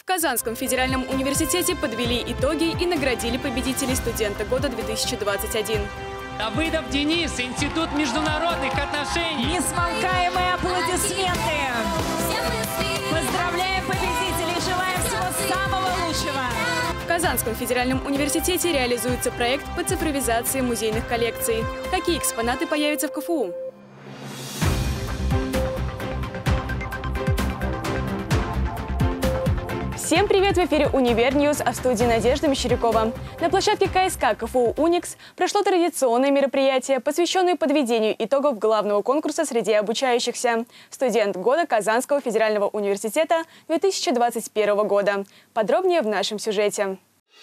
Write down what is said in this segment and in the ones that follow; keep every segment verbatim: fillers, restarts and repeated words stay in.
Казанском федеральном университете подвели итоги и наградили победителей студента года две тысячи двадцать один. Давыдов Денис, Институт международных отношений. Несмолкаемые аплодисменты. Поздравляем победителей, желаем всего самого лучшего. В Казанском федеральном университете реализуется проект по цифровизации музейных коллекций. Какие экспонаты появятся в КФУ? Всем привет! В эфире «Универньюз», а в студии Надежда Мещерякова. На площадке ка эс ка КФУ «Уникс» прошло традиционное мероприятие, посвященное подведению итогов главного конкурса среди обучающихся. Студент года Казанского федерального университета две тысячи двадцать первого года. Подробнее в нашем сюжете.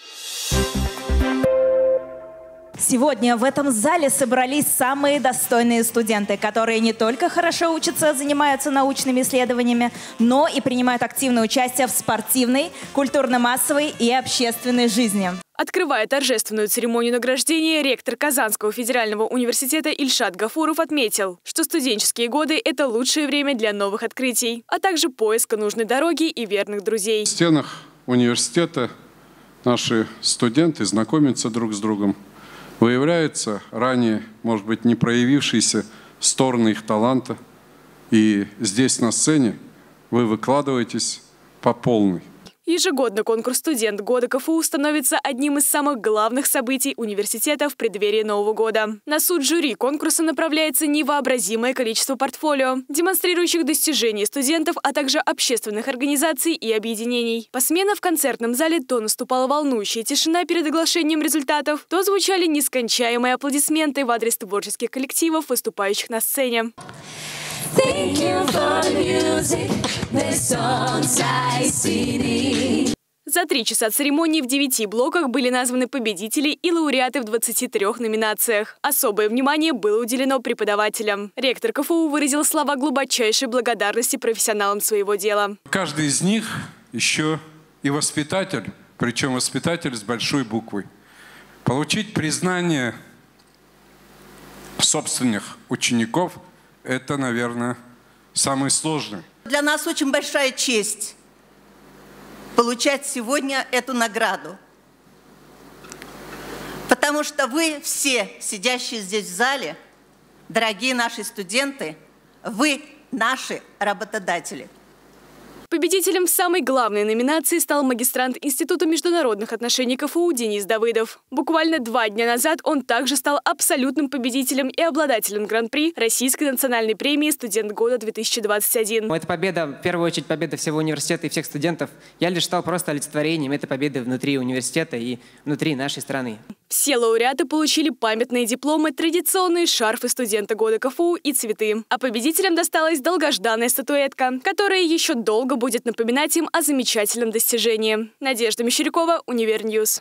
Сегодня в этом зале собрались самые достойные студенты, которые не только хорошо учатся, занимаются научными исследованиями, но и принимают активное участие в спортивной, культурно-массовой и общественной жизни. Открывая торжественную церемонию награждения, ректор Казанского федерального университета Ильшат Гафуров отметил, что студенческие годы – это лучшее время для новых открытий, а также поиска нужной дороги и верных друзей. В стенах университета наши студенты знакомятся друг с другом. Выявляются ранее, может быть, не проявившиеся стороны их таланта. И здесь на сцене вы выкладываетесь по полной. Ежегодно конкурс «Студент года КФУ» становится одним из самых главных событий университета в преддверии Нового года. На суд жюри конкурса направляется невообразимое количество портфолио, демонстрирующих достижения студентов, а также общественных организаций и объединений. Посменно в концертном зале то наступала волнующая тишина перед оглашением результатов, то звучали нескончаемые аплодисменты в адрес творческих коллективов, выступающих на сцене. Thank you for the music, the songs I see. За три часа церемонии в девяти блоках были названы победители и лауреаты в двадцати трёх номинациях. Особое внимание было уделено преподавателям. Ректор КФУ выразил слова глубочайшей благодарности профессионалам своего дела. Каждый из них еще и воспитатель, причем воспитатель с большой буквы. Получить признание собственных учеников – это, наверное, самое сложное. Для нас очень большая честь получать сегодня эту награду. Потому что вы все, сидящие здесь в зале, дорогие наши студенты, вы наши работодатели. Победителем в самой главной номинации стал магистрант Института международных отношений КФУ Денис Давыдов. Буквально два дня назад он также стал абсолютным победителем и обладателем гран-при Российской национальной премии «Студент года две тысячи двадцать один». Эта победа, в первую очередь, победа всего университета и всех студентов. Я лишь стал просто олицетворением этой победы внутри университета и внутри нашей страны. Все лауреаты получили памятные дипломы, традиционные шарфы студента года КФУ и цветы. А победителям досталась долгожданная статуэтка, которая еще долго будет напоминать им о замечательном достижении. Надежда Мещерякова, Универньюз.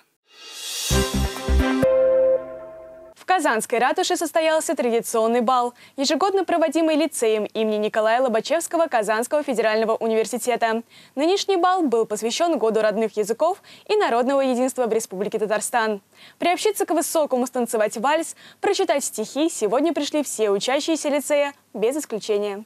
В Казанской ратуше состоялся традиционный бал, ежегодно проводимый лицеем имени Николая Лобачевского Казанского федерального университета. Нынешний бал был посвящен Году родных языков и народного единства в Республике Татарстан. Приобщиться к высокому, станцевать вальс, прочитать стихи сегодня пришли все учащиеся лицея, без исключения.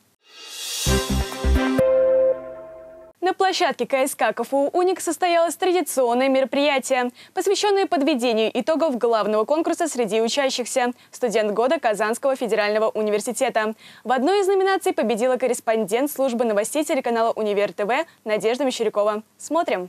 На площадке ка эс ка КФУ «Уникс» состоялось традиционное мероприятие, посвященное подведению итогов главного конкурса среди учащихся «Студент года Казанского федерального университета». В одной из номинаций победила корреспондент службы новостей телеканала «Универ ТВ» Надежда Мещерякова. Смотрим.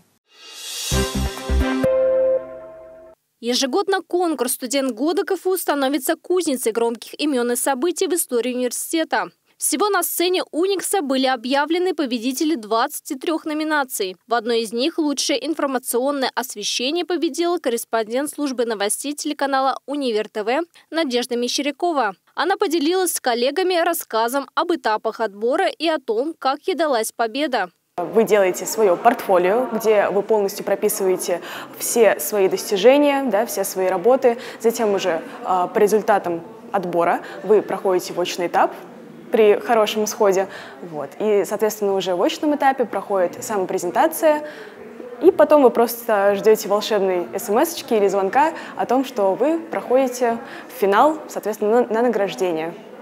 Ежегодно конкурс «Студент года КФУ» становится кузницей громких имен и событий в истории университета. Всего на сцене «Уникса» были объявлены победители двадцати трёх номинаций. В одной из них лучшее информационное освещение победила корреспондент службы новостей телеканала «Универ ТВ» Надежда Мещерякова. Она поделилась с коллегами рассказом об этапах отбора и о том, как ей далась победа. Вы делаете свое портфолио, где вы полностью прописываете все свои достижения, да, все свои работы. Затем уже э, по результатам отбора вы проходите в очный этап при хорошем исходе. Вот. И, соответственно, уже в очном этапе проходит самопрезентация. И потом вы просто ждете волшебной смс-очки или звонка о том, что вы проходите в финал, соответственно, на, на награждение.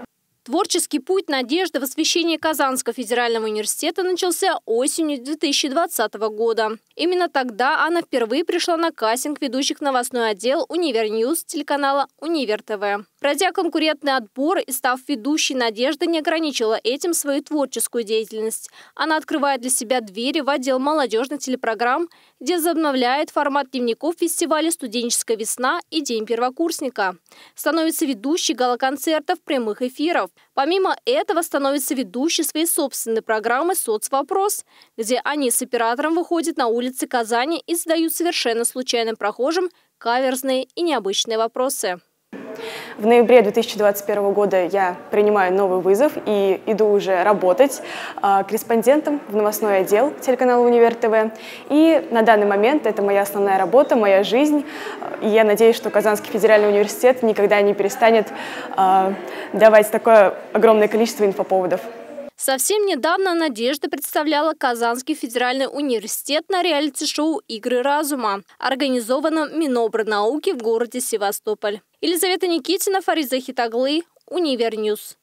Творческий путь Надежды в освещении Казанского федерального университета начался осенью две тысячи двадцатого года. Именно тогда она впервые пришла на кастинг ведущих новостной отдел «Универньюз» телеканала «Универ ТВ». Пройдя конкурентный отбор и став ведущей, Надежда не ограничила этим свою творческую деятельность. Она открывает для себя двери в отдел молодежных телепрограмм, где возобновляет формат дневников фестиваля «Студенческая весна» и «День первокурсника». Становится ведущей гала-концертов, прямых эфиров. Помимо этого, становится ведущей своей собственной программы «Соцвопрос», где они с оператором выходят на улицы Казани и задают совершенно случайным прохожим каверзные и необычные вопросы. В ноябре две тысячи двадцать первого года я принимаю новый вызов и иду уже работать э, корреспондентом в новостной отдел телеканала «Универ ТВ». И на данный момент это моя основная работа, моя жизнь. И я надеюсь, что Казанский федеральный университет никогда не перестанет э, давать такое огромное количество инфоповодов. Совсем недавно Надежда представляла Казанский федеральный университет на реалити-шоу «Игры разума», организованном Минобрнауки в городе Севастополь. Елизавета Никитина, Фарид Захитаглы, Универньюз.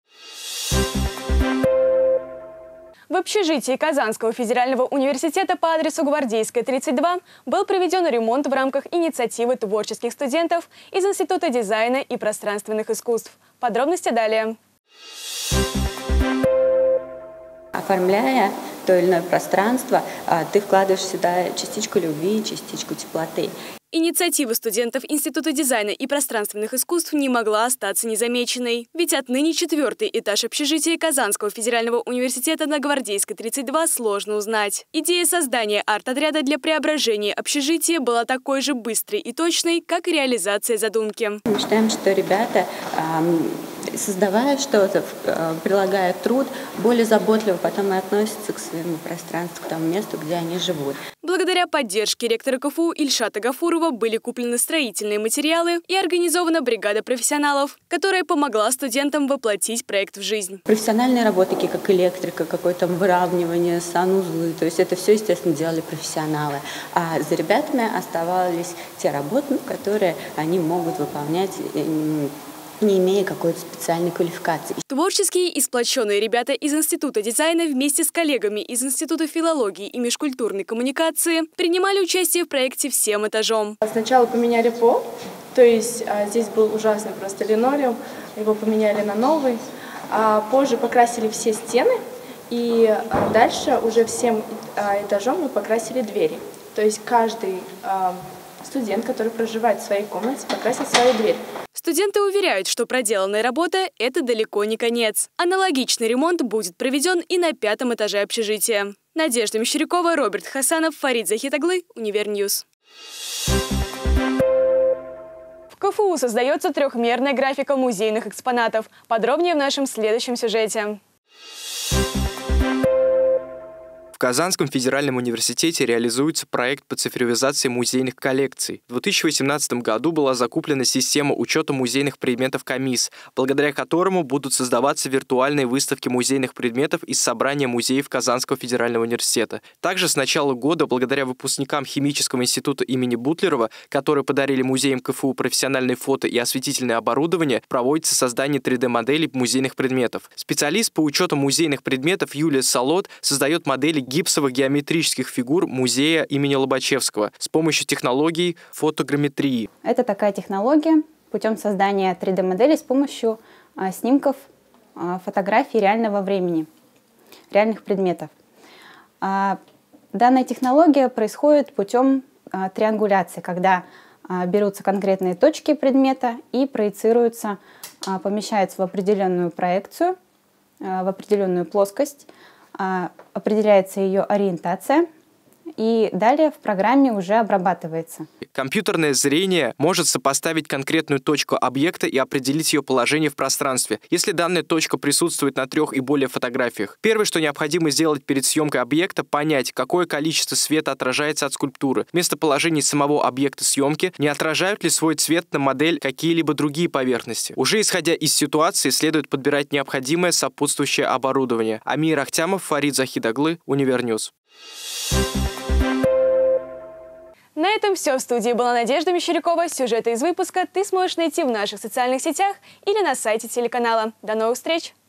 В общежитии Казанского федерального университета по адресу Гвардейская, тридцать два был проведен ремонт в рамках инициативы творческих студентов из Института дизайна и пространственных искусств. Подробности далее. Оформляя то или иное пространство, ты вкладываешь сюда частичку любви, частичку теплоты. Инициатива студентов Института дизайна и пространственных искусств не могла остаться незамеченной. Ведь отныне четвертый этаж общежития Казанского федерального университета на Гвардейской, тридцать два сложно узнать. Идея создания арт-отряда для преображения общежития была такой же быстрой и точной, как и реализация задумки. Мы считаем, что ребята, создавая что-то, прилагая труд, более заботливо потом и относятся к своему пространству, к тому месту, где они живут. Благодаря поддержке ректора КФУ Ильшата Гафурова были куплены строительные материалы и организована бригада профессионалов, которая помогла студентам воплотить проект в жизнь. Профессиональные работы, такие как электрика, какое-то выравнивание, санузлы, то есть это все, естественно, делали профессионалы. А за ребятами оставались те работы, которые они могут выполнять, не имея какой-то специальной квалификации. Творческие и сплоченные ребята из Института дизайна вместе с коллегами из Института филологии и межкультурной коммуникации принимали участие в проекте всем этажом. Сначала поменяли пол, то есть а, здесь был ужасный просто линолеум, его поменяли на новый, а позже покрасили все стены, и а, дальше уже всем а, этажом мы покрасили двери. То есть каждый а, студент, который проживает в своей комнате, покрасит свою дверь. Студенты уверяют, что проделанная работа – это далеко не конец. Аналогичный ремонт будет проведен и на пятом этаже общежития. Надежда Мещерякова, Роберт Хасанов, Фарид Захитаглы, Универньюз. В КФУ создается трехмерная графика музейных экспонатов. Подробнее в нашем следующем сюжете. В Казанском федеральном университете реализуется проект по цифровизации музейных коллекций. В две тысячи восемнадцатом году была закуплена система учета музейных предметов КАМИС, благодаря которому будут создаваться виртуальные выставки музейных предметов из собрания музеев Казанского федерального университета. Также с начала года, благодаря выпускникам Химического института имени Бутлерова, которые подарили музеям КФУ профессиональные фото и осветительное оборудование, проводится создание три дэ моделей музейных предметов. Специалист по учету музейных предметов Юлия Солод создает модели гипсовых геометрических фигур музея имени Лобачевского с помощью технологий фотограмметрии. Это такая технология путем создания три дэ моделей с помощью а, снимков а, фотографий реального времени, реальных предметов. А, данная технология происходит путем а, триангуляции, когда а, берутся конкретные точки предмета и проецируются, а, помещаются в определенную проекцию, а, в определенную плоскость, определяется ее ориентация, и далее в программе уже обрабатывается. Компьютерное зрение может сопоставить конкретную точку объекта и определить ее положение в пространстве, если данная точка присутствует на трех и более фотографиях. Первое, что необходимо сделать перед съемкой объекта, понять, какое количество света отражается от скульптуры, местоположение самого объекта съемки, не отражают ли свой цвет на модель какие-либо другие поверхности. Уже исходя из ситуации, следует подбирать необходимое сопутствующее оборудование. Амир Ахтямов, Фарид Захитаглы, Универньюз. На этом этом все. В студии была Надежда Мещерякова. Сюжеты из выпуска ты сможешь найти в наших социальных сетях или на сайте телеканала. До новых встреч!